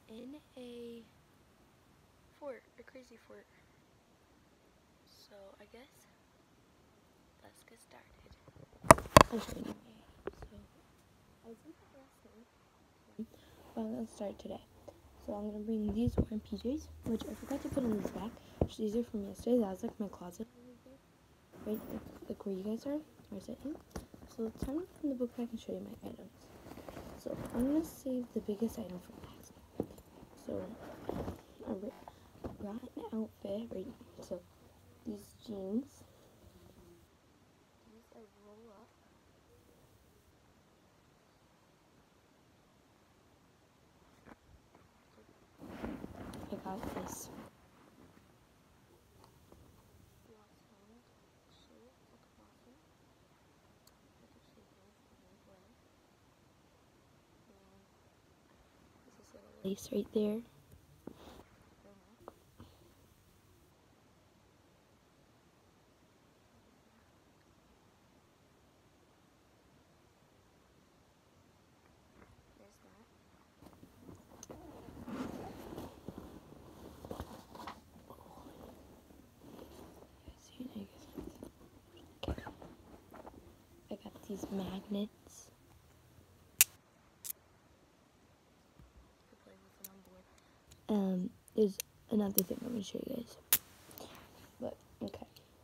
in a fort, a crazy fort. So I guess let's get started. Okay, so I was in the last night, but I'm gonna start today. So I'm gonna bring these orange PJs, which I forgot to put in this bag. These are from yesterday. That was like my closet, right? Like where you guys are, or is it you? So let's turn from the book bag and show you my items. So I'm gonna save the biggest item for last. So I brought an outfit, right? So these jeans. These are roll up. I got this. Lace right there. I got these magnets. There's another thing I'm gonna show you guys. But okay.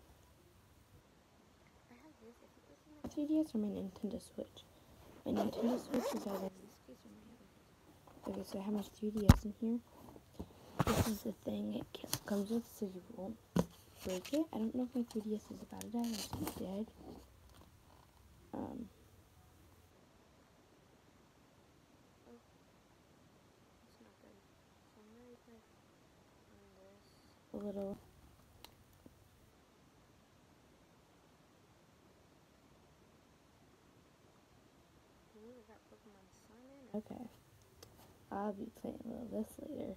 I have this. I think this is my 3DS or my Nintendo Switch. My Nintendo Switch is either in this case or my other case. Okay, so I have my 3DS in here. This is the thing it comes with, so you won't break it. I don't know if my 3DS is about to die or if it's dead. A little. Okay. I'll be playing a little this later.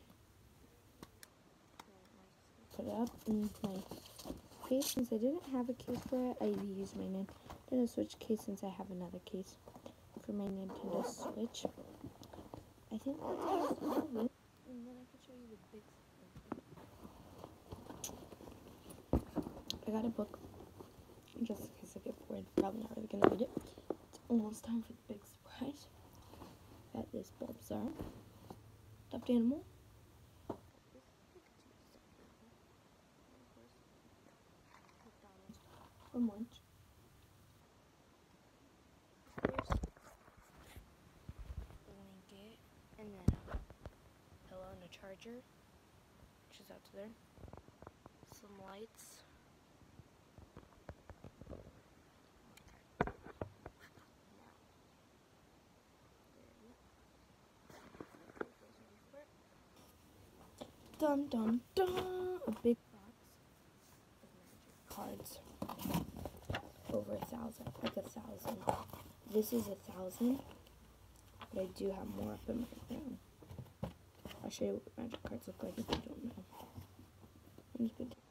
Put it up in my case. Since I didn't have a case for it, I used my Nintendo Switch case since I have another case for my Nintendo Switch. I think that's all. And then I can show you the big stuff. I got a book. Just in case I get bored, probably not really gonna read it. It's almost time for the big surprise. That is Bulbasaur. Stuffed animal. From lunch. First, a blanket, and then a pillow and a charger, which is out to there. Some lights. Dun dun dun! A big box of magic cards. Over 1,000, like 1,000. This is 1,000, but I do have more up in my room. I'll show you what magic cards look like if you don't know. I'm just gonna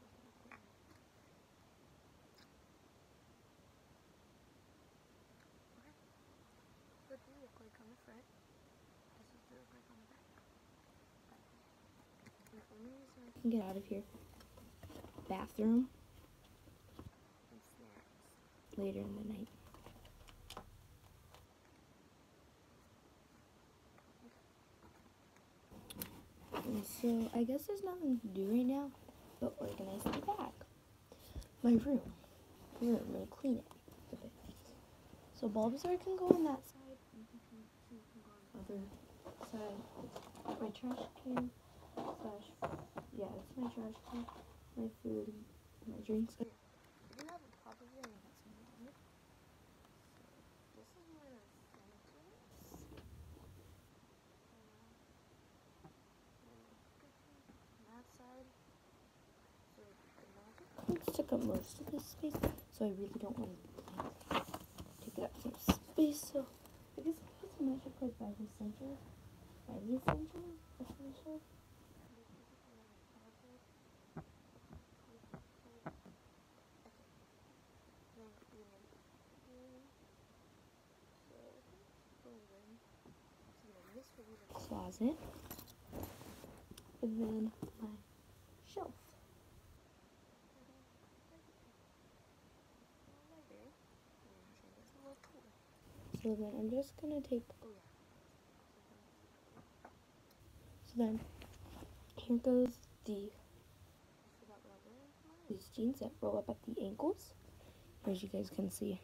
what do they look like on the front? This is what they look like on the back. And the only reason I can get out of here, bathroom, and snacks later in the night. And so I guess there's nothing to do right now but organize the back. My room, and clean it a bit. So Bulbasaur can go on that side, and he can go on the other side. My trash can, yeah, it's my trash can, my food, my drinks. I do have a pop of it, and I got some water. So this is where the center is. That side. So the magic cards took up most of this space, so I really don't want to take it up some space. So I guess I'll put some magic cards by the center. Essentially. Closet. And then my shelf. So then I'm just gonna take, so then here goes these jeans that roll up at the ankles, as you guys can see.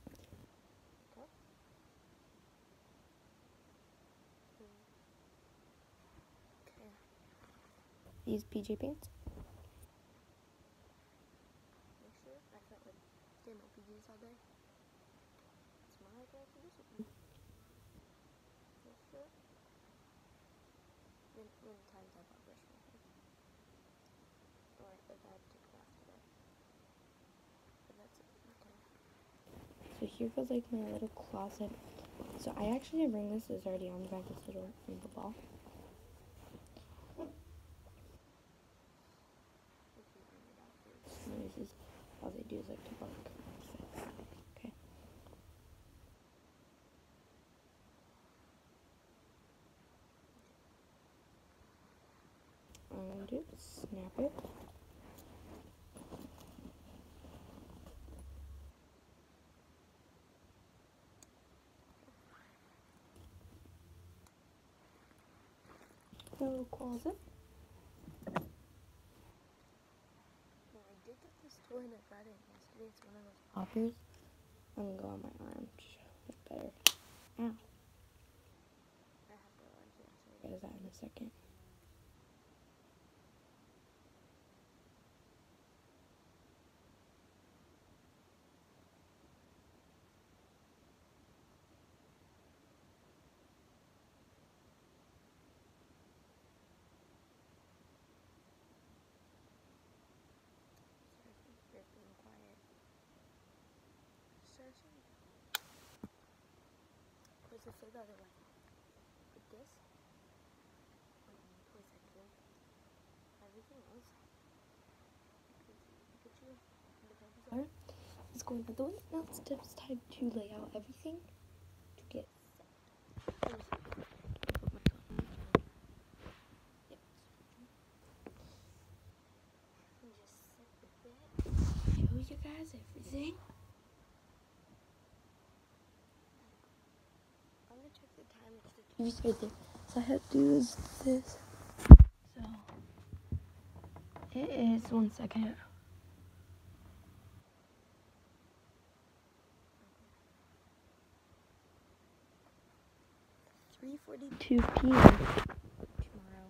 These PJ pants. So here goes like my little closet. So I actually didn't bring this. It's already on the back. This little rainbow ball. Noises. All they do is like to bark. Okay. And snap it. Little closet. I did get this toy that brought it yesterday. It's one of those poppers. I'm gonna go on my arm to look better. Ow. I have to show you guys that in a second. Where's the other one? Like this? Toy section. Everything else. Pikachu. And the is going out the way. Now it's just time to lay out everything to get set. Show you guys everything. I'm gonna check the time. It's the TV's right there. So I have to do is this. So it is 1 second. 3:42 p.m. tomorrow.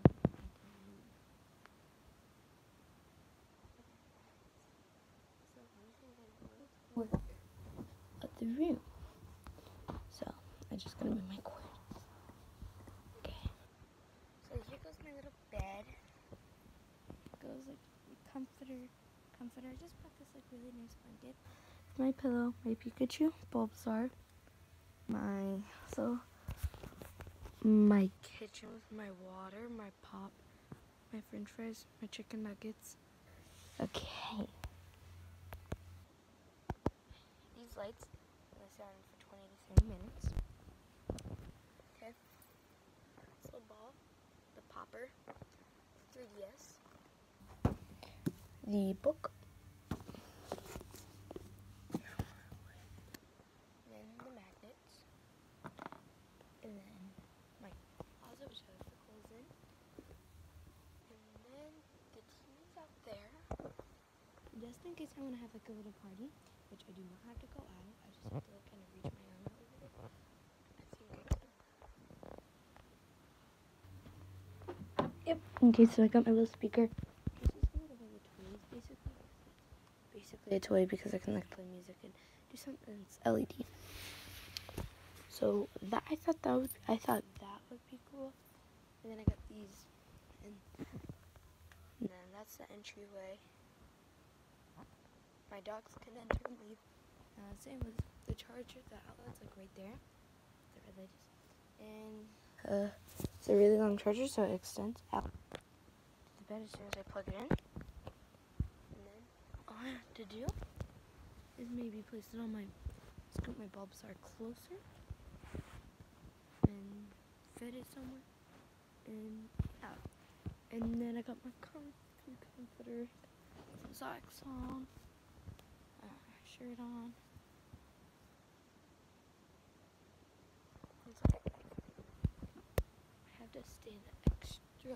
Work at the room. So I just gotta move my cord. Okay. So here goes my little bed. It goes like comforter. I just bought this like really nice blanket. My pillow, my Pikachu, Bulbasaur, my kitchen with my water, my pop, my french fries, my chicken nuggets. Okay. These lights, they stay on for 20 to 30 minutes. Okay. This little ball, the popper, 3DS, the book, then the magnets, and then my closet, which has the clothes in, and then the TV's out there, just in case I want to have like a little party, which I do not have to go out. I just have to like kind of reach my arm out over there. I think I can. Yep. Okay, so I got my little speaker. This is one of the toys, basically a toy because I can like play music and do something. It's LED. So that I thought that would be cool. And then I got these, and then that's the entryway. My dogs can enter and leave. Same with the charger. The outlet's like right there. The red light is. And it's a really long charger, so it extends out to the bed as soon as I plug it in. And then all I have to do is maybe place it on scoop my Bulbasaur closer and fit it somewhere. And yeah. And then I got my comforter, socks on, shirt on. It's like I have to stay the extra.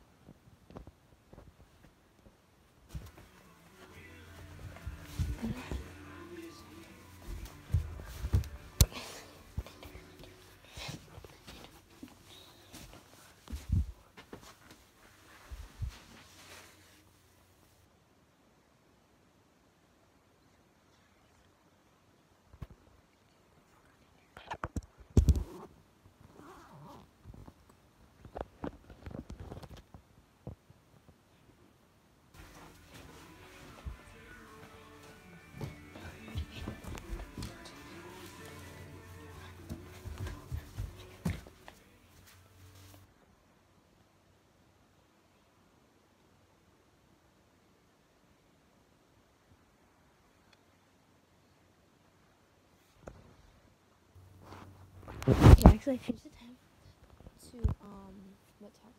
Yeah, actually, I changed the time to what time?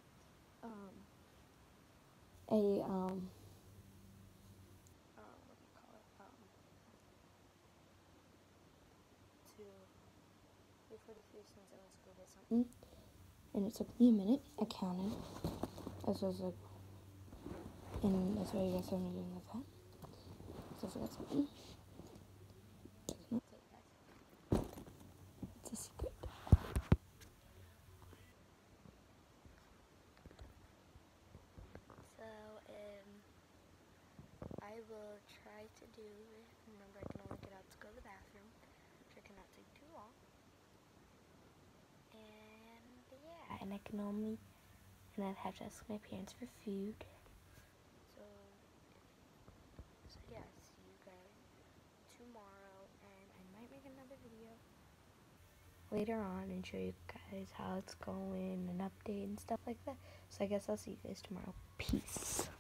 What do you call it? To 3:43 since I went to go get something, and it took me a minute. I counted. As was like, and that's why you guys saw me doing like that. So I forgot something. It's a secret. So, I will try to do it. Remember, I can only get out to go to the bathroom, which I cannot take too long. And yeah, and I I'd have to ask my parents for food. So yeah, see you guys tomorrow, and I might make another video later on and show you guys how it's going, an update and stuff like that. So I guess I'll see you guys tomorrow. Peace.